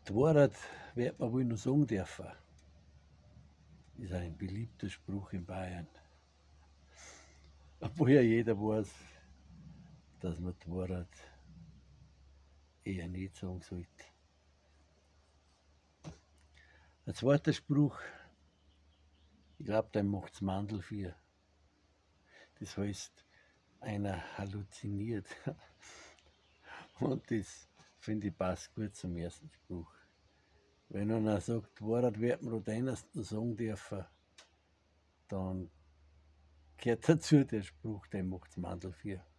Die Wahrheit wird man wohl noch sagen dürfen, ist ein beliebter Spruch in Bayern. Obwohl ja jeder weiß, dass man die Wahrheit eher nicht sagen sollte. Ein zweiter Spruch, ich glaube, der macht's Mandel für. Das heißt, einer halluziniert. Und das, finde ich, passt gut zum ersten Spruch. Wenn einer sagt, die Wahrheit wird man am ehesten sagen dürfen, dann gehört dazu der Spruch, der macht's Mandel für.